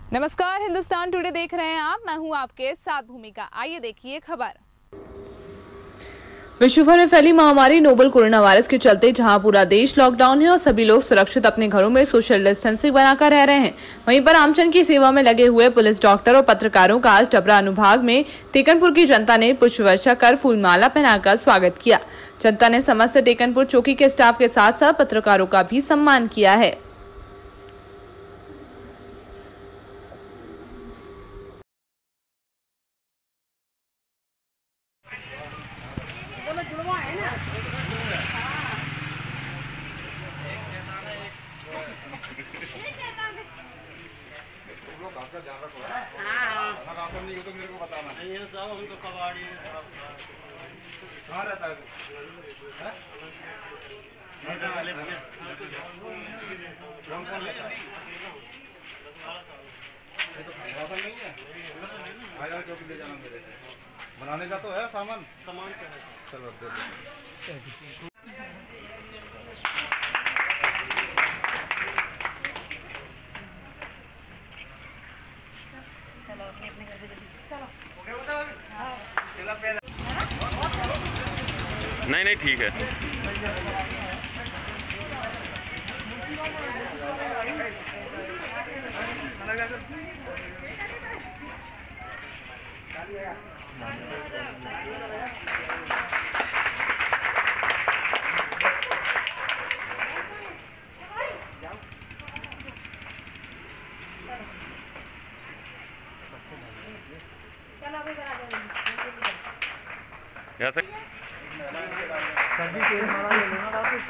नमस्कार, हिंदुस्तान टुडे देख रहे हैं आप। मैं हूं आपके साथ भूमिका। आइए देखिए खबर। विश्व भर में फैली महामारी नोवल कोरोना वायरस के चलते जहां पूरा देश लॉकडाउन है और सभी लोग सुरक्षित अपने घरों में सोशल डिस्टेंसिंग बनाकर रह रहे हैं, वहीं पर आमजन की सेवा में लगे हुए पुलिस, डॉक्टर और पत्रकारों का आज डबरा अनुभाग में टेकनपुर की जनता ने पुष्प वर्षा कर फूलमाला पहनाकर स्वागत किया। जनता ने समस्त टेकनपुर चौकी के स्टाफ के साथ साथ पत्रकारों का भी सम्मान किया है। राशन नहीं हो तो मेरे को बताना। नहीं है साहब, हम तो कबाड़ी कहाँ रहता है? कौन कौन लेता है? ये तो राशन नहीं है। आ जाओ, चौकी ले जाना मेरे से। बनाने का तो है सामान। सामान क्या है? चलो दे दो। नहीं ठीक है। सर्दी तेल मारा ले लेना वापस।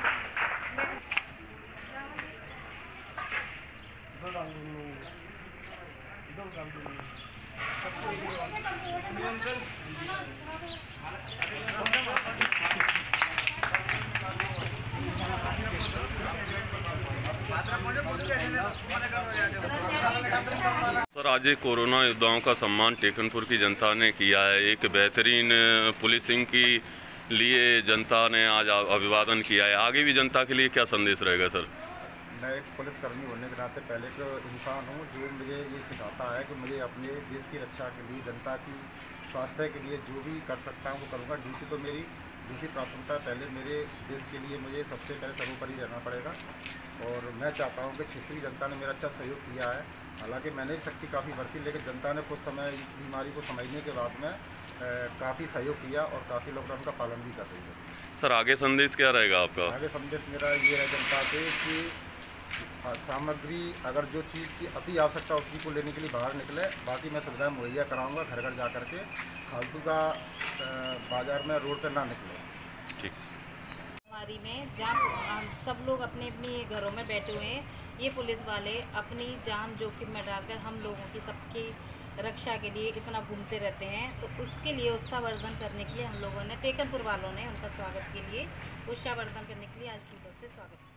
सर, आज कोरोना योद्धाओं का सम्मान टेकनपुर की जनता ने किया है। एक बेहतरीन पुलिसिंग की लिए जनता ने आज अभिवादन किया है। आगे भी जनता के लिए क्या संदेश रहेगा सर? मैं एक पुलिसकर्मी होने के नाते पहले तो इंसान हूँ जो मुझे ये सिखाता है कि मुझे अपने देश की रक्षा के लिए, जनता की स्वास्थ्य के लिए जो भी कर सकता हूँ वो करूँगा। ड्यूटी तो मेरी दूसरी प्राथमिकता, पहले मेरे देश के लिए मुझे सबसे पहले सर्वोपरि रहना पड़ेगा। और मैं चाहता हूँ कि क्षेत्रीय जनता ने मेरा अच्छा सहयोग किया है। हालांकि मैंने भी शक्ति काफ़ी बरती, लेकिन जनता ने कुछ समय इस बीमारी को समझने के बाद में काफ़ी सहयोग किया और काफ़ी लॉकडाउन का पालन भी कर रही है। सर, आगे संदेश क्या रहेगा आपका? आगे संदेश मेरा ये है जनता से कि सामग्री, अगर जो चीज़ की अति आवश्यकता उसी को लेने के लिए बाहर निकले। बाकी मैं सुविधाएं मुहैया कराऊंगा घर घर जा करके। फालतू का बाजार में रोड पर ना निकले। ठीक। महामारी में जहाँ सब लोग अपने अपने घरों में बैठे हुए हैं, ये पुलिस वाले अपनी जान जोखिम में डालकर हम लोगों की सबकी रक्षा के लिए इतना घूमते रहते हैं। तो उसके लिए उत्साहवर्धन करने के लिए हम लोगों ने, टेकनपुर वालों ने उनका स्वागत के लिए उत्साहवर्धन करने के लिए आज फूलों से स्वागत किया।